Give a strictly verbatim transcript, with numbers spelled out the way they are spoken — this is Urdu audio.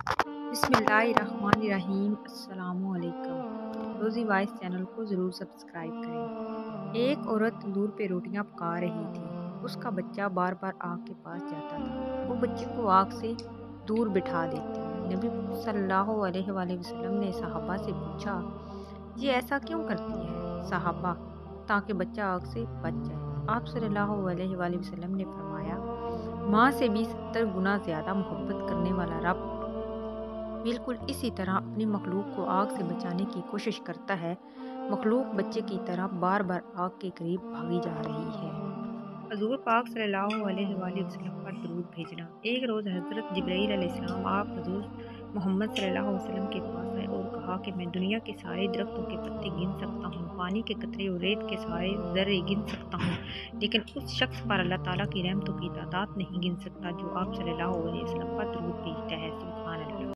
بسم اللہ الرحمن الرحیم۔ السلام علیکم۔ روزی وائس چینل کو ضرور سبسکرائب کریں۔ ایک عورت تندور پہ روٹیاں پکا رہی تھی۔ اس کا بچہ بار بار آگ کے پاس جاتا تھا۔ وہ بچے کو آگ سے دور بٹھا دیتی۔ نبی صلی اللہ علیہ وآلہ وسلم نے صحابہ سے پوچھا، یہ ایسا کیوں کرتی ہے؟ صحابہ: تاکہ بچہ آگ سے بچ جائے۔ آپ صلی اللہ علیہ وآلہ وسلم نے فرمایا، ماں سے بھی ستر گنا زیادہ محبت کرنے والا رب بالکل اسی طرح اپنی مخلوق کو آگ سے بچانے کی کوشش کرتا ہے۔ مخلوق بچے کی طرح بار بار آگ کے قریب بھاگی جا رہی ہے۔ حضور پاک صلی اللہ علیہ وآلہ وسلم پر درود بھیجنا۔ ایک روز حضرت جبرائیل علیہ السلام آپ حضور محمد صلی اللہ علیہ وسلم کے پاس آئے اور کہا کہ میں دنیا کے سارے درختوں کے پتے گن سکتا ہوں، پانی کے قطرے اور ریت کے سارے ذرے گن سکتا ہوں، لیکن اس شخص پر اللہ تعالیٰ کی رحمتوں کی تعداد نہیں گن سکتا جو آپ صلی اللہ علیہ وسلم پر درود بھیجتا ہے۔